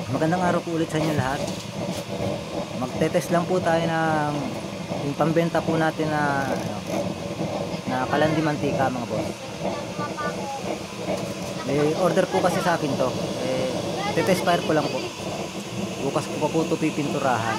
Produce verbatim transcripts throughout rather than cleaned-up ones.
Magandang araw po ulit sa inyo lahat. Magte-test lang po tayo ng yung pambenta po natin na ano, na kalandi mantika mga boss. May order po kasi sa akin to. Eh, te-test fire ko lang po. Bukas ko pa po ito pipinturahan.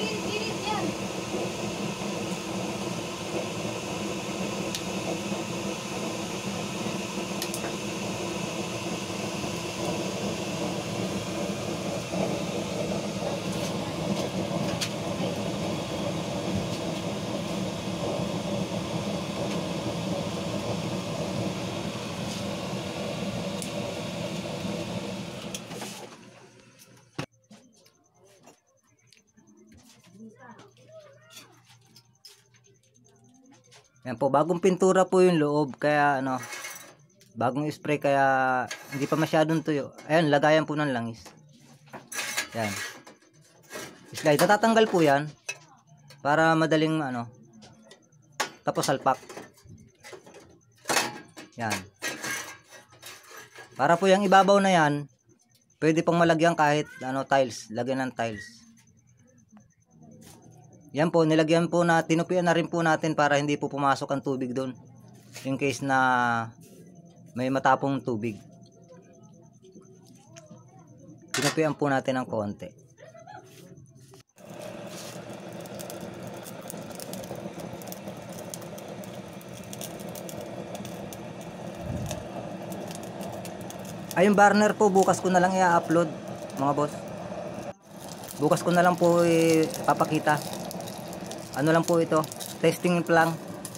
Yan po, bagong pintura po yung loob, kaya ano, bagong spray, kaya hindi pa masyadong tuyo. Ayan, lagayan po ng langis. Yan. Slide, natatanggal po yan para madaling ano, tapos salpak. Yan. Para po yung ibabaw na yan, pwede pong malagyan kahit ano, tiles, lagyan ng tiles. Yan po, nilagyan po na, tinupian na rin po natin para hindi po pumasok ang tubig doon. In case na may matapong tubig. Tinupian po natin ng konti. Ay, yung burner po, bukas ko na lang i-upload, mga boss. Bukas ko na lang po ipapakita. Ano lang po ito, testing lang.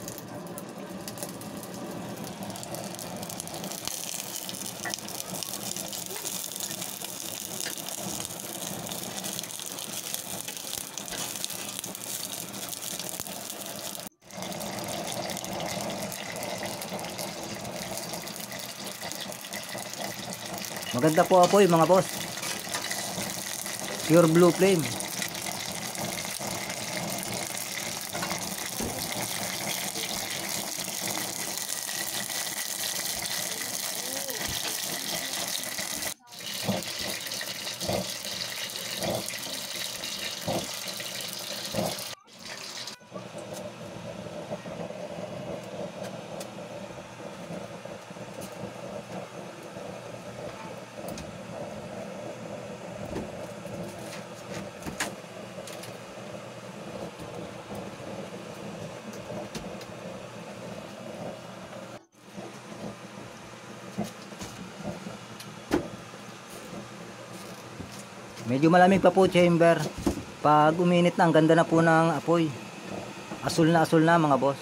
Maganda po apoy mga boss. Pure blue flame. Medyo malamig pa po chamber. Pag uminit na, ang ganda na po ng apoy. Asul na asul na mga boss.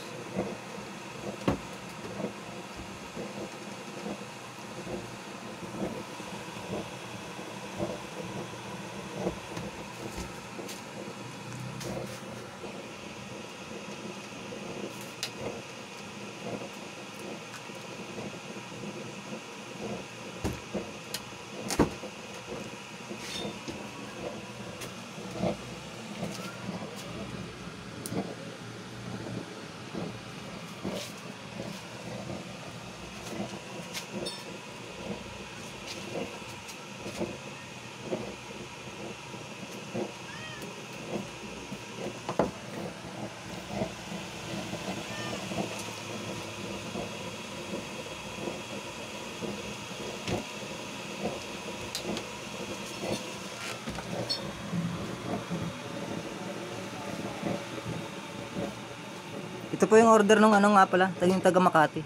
Ito po yung order ng ano nga pala, yung taga Makati.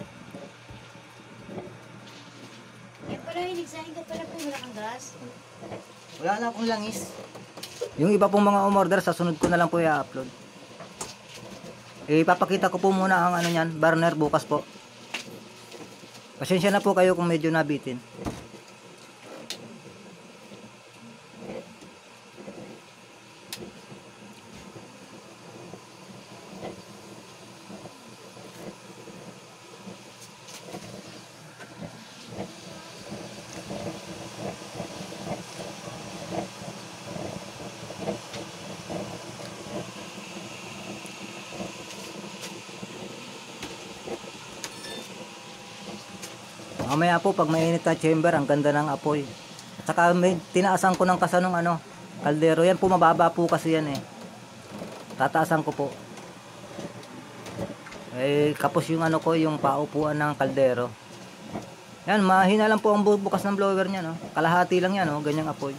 Yan pala, hinigsahin ka pala po, wala kang gas. Wala na akong langis. Yung iba pong mga umorder, sa sunod ko na lang po i-upload. Ipapakita ko po muna ang ano nyan, burner bukas po. Pasensya na po kayo kung medyo nabitin. Mamaya po pag mainit na chamber, ang ganda ng apoy. Tsaka may tinaasan ko ng kasa ng ano, kaldero. Yan po mababa po kasi yan eh. Tataasan ko po. Eh kapos yung ano ko, yung paupuan ng kaldero. Yan, mahina lang po ang bukas ng blower niya, no. Kalahati lang yan, no, ganyang apoy.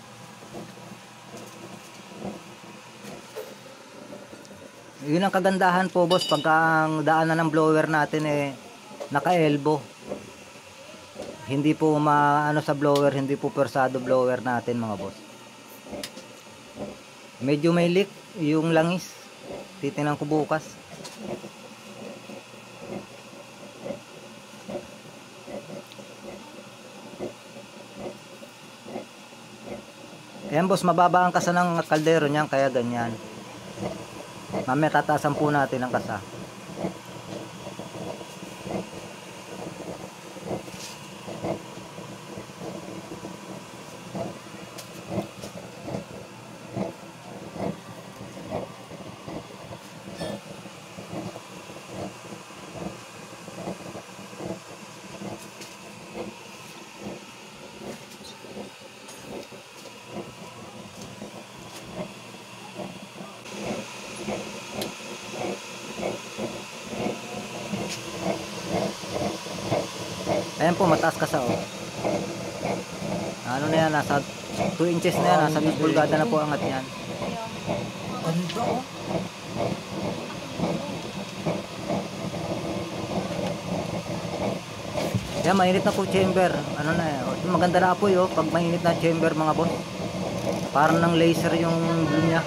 Yun ang kagandahan po, boss, pagka ang daanan ng blower natin eh naka-elbow. Hindi po maano sa blower, hindi po persado blower natin, mga boss. Medyo may leak yung langis. Titingnan ko bukas. Ayan boss, mababa ang kasa ng kaldero niyan, kaya ganyan. Mamaya tataasan po natin ang kasa. Ayan po, mataas kasa oh. Ano na yan, nasa two inches na yan, nasa two pulgada na po angat yan. Ganda oh. Yan, mainit na po chamber. Ano na yan, oh. Maganda na apoy oh, pag mainit na chamber, mga boss. Parang ng laser yung blue niya.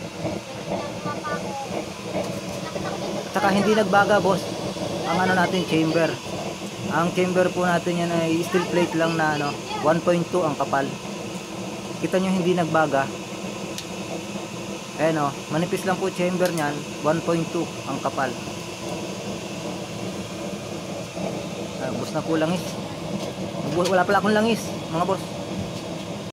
Tsaka hindi nagbaga, boss, ang ano natin, chamber. Ang chamber po natin yan ay steel plate lang na ano, one point two ang kapal. Kita nyo hindi nagbaga. Ayan o, manipis lang po chamber nyan, one point two ang kapal. Ah, bus na po langis. Wala pala akong langis, mga boss.